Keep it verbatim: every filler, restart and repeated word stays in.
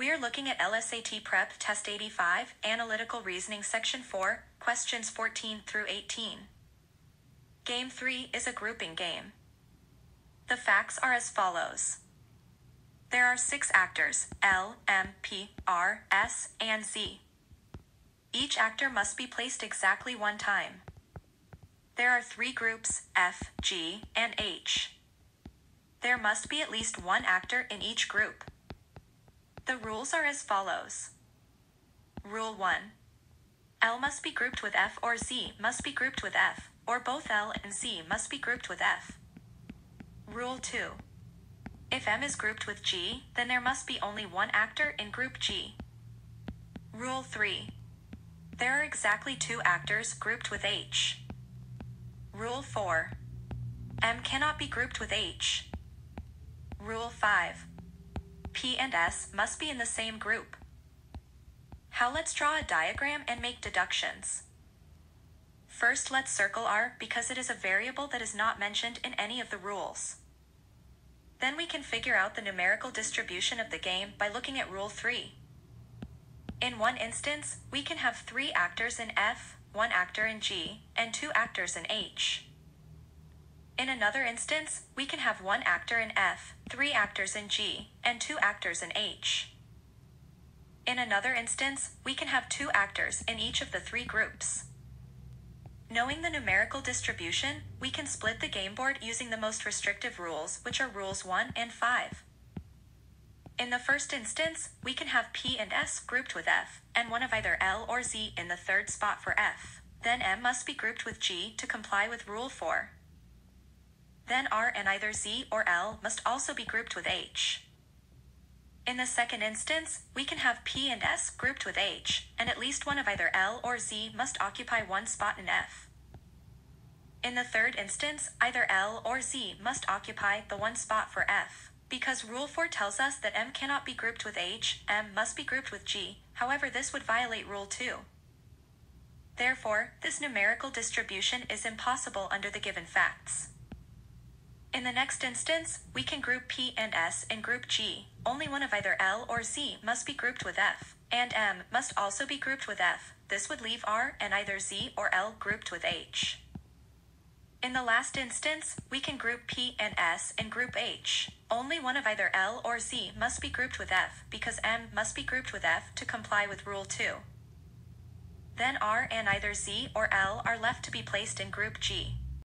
We are looking at L S A T Prep Test eighty-five, Analytical Reasoning Section four, questions fourteen through eighteen. Game three is a grouping game. The facts are as follows. There are six actors, L, M, P, R, S, and Z. Each actor must be placed exactly one time. There are three groups, F, G, and H. There must be at least one actor in each group. The rules are as follows. Rule one. L must be grouped with F or Z must be grouped with F, or both L and Z must be grouped with F. Rule two. If M is grouped with G, then there must be only one actor in group G. Rule three. There are exactly two actors grouped with H. Rule four. M cannot be grouped with H. Rule five. P and S must be in the same group. How let's draw a diagram and make deductions. First, let's circle R because it is a variable that is not mentioned in any of the rules. Then we can figure out the numerical distribution of the game by looking at Rule three. In one instance, we can have three actors in F, one actor in G, and two actors in H. In another instance, we can have one actor in F, three actors in G, and two actors in H. In another instance, we can have two actors in each of the three groups. Knowing the numerical distribution, we can split the game board using the most restrictive rules, which are Rules one and five. In the first instance, we can have P and S grouped with F, and one of either L or Z in the third spot for F. Then M must be grouped with G to comply with Rule four. Then R and either Z or L must also be grouped with H. In the second instance, we can have P and S grouped with H, and at least one of either L or Z must occupy one spot in F. In the third instance, either L or Z must occupy the one spot for F. Because Rule four tells us that M cannot be grouped with H, M must be grouped with G, however this would violate Rule two. Therefore, this numerical distribution is impossible under the given facts. In the next instance, we can group P and S in group G. Only one of either L or Z must be grouped with F, and M must also be grouped with F. This would leave R and either Z or L grouped with H. In the last instance, we can group P and S in group H. Only one of either L or Z must be grouped with F because M must be grouped with F to comply with Rule two. Then R and either Z or L are left to be placed in group G.